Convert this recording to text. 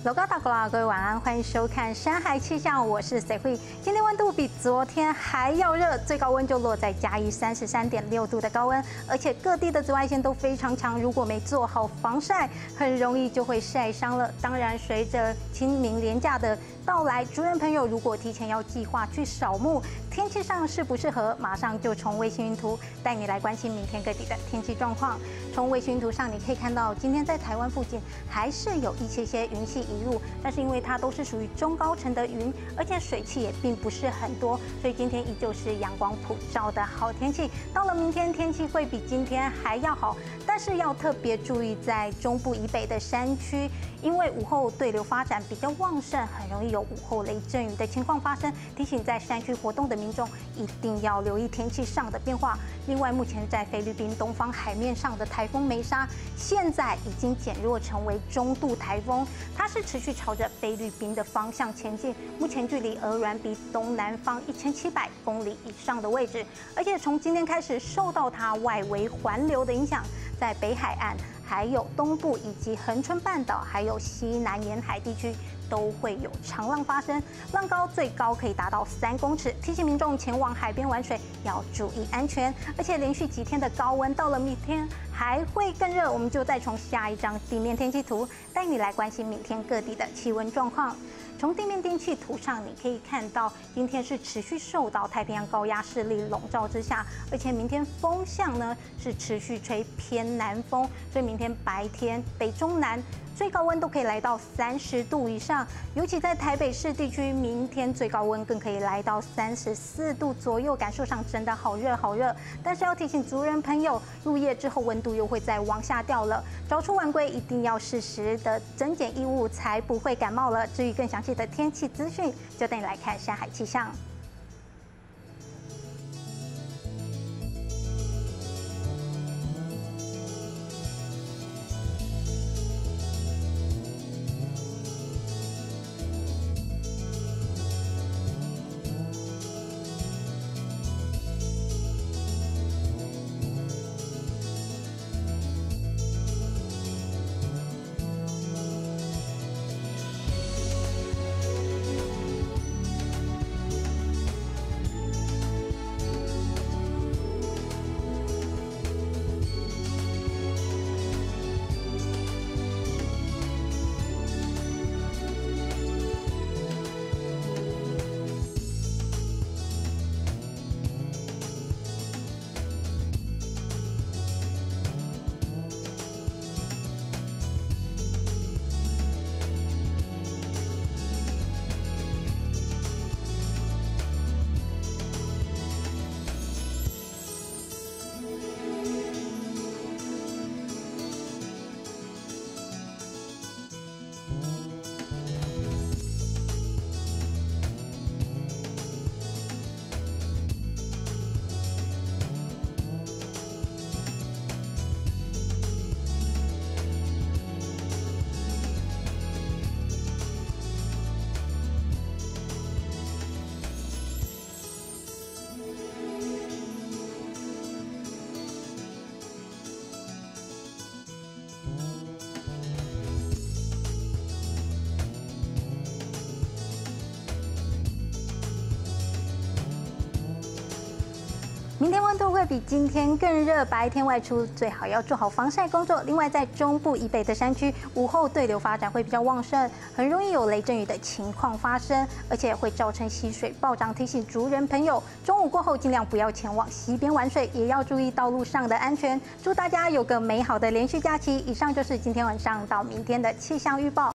楼高大哥啦，各位晚安，欢迎收看《山海气象》，我是谁慧。今天温度比昨天还要热，最高温就落在嘉义33.6度的高温，而且各地的紫外线都非常强，如果没做好防晒，很容易就会晒伤了。当然，随着清明连假的到来，族人朋友如果提前要计划去扫墓，天气上适不适合，马上就从卫星云图带你来关心明天各地的天气状况。从卫星云图上，你可以看到，今天在台湾附近还是有一些云系移入，但是因为它都是属于中高层的云，而且水汽也并不是很多，所以今天依旧是阳光普照的好天气。到了明天，天气会比今天还要好，但是要特别注意在中部以北的山区，因为午后对流发展比较旺盛，很容易有午后雷阵雨的情况发生。提醒在山区活动的民众一定要留意天气上的变化。另外，目前在菲律宾东方海面上的台风梅莎，现在已经减弱成为中度台风，它是持续朝着菲律宾的方向前进，目前距离鹅銮鼻东南方1700公里以上的位置，而且从今天开始受到它外围环流的影响，在北海岸、还有东部以及恒春半岛，还有西南沿海地区都会有长浪发生，浪高最高可以达到3公尺，提醒民众前往海边玩水要注意安全。而且连续几天的高温，到了明天还会更热。我们就再从下一张地面天气图带你来关心明天各地的气温状况。从地面天气图上，你可以看到，今天是持续受到太平洋高压势力笼罩之下，而且明天风向呢是持续吹偏南风，所以明天白天北中南最高温都可以来到30度以上，尤其在台北市地区，明天最高温更可以来到34度左右，感受上真的好热好热。但是要提醒族人朋友，入夜之后温度又会再往下掉了，早出晚归一定要适时的增减衣物，才不会感冒了。至于更详细的天气资讯，就带你来看山海气象。明天温度会比今天更热，白天外出最好要做好防晒工作。另外，在中部以北的山区，午后对流发展会比较旺盛，很容易有雷阵雨的情况发生，而且会造成溪水暴涨。提醒族人朋友，中午过后尽量不要前往溪边玩水，也要注意道路上的安全。祝大家有个美好的连续假期。以上就是今天晚上到明天的气象预报。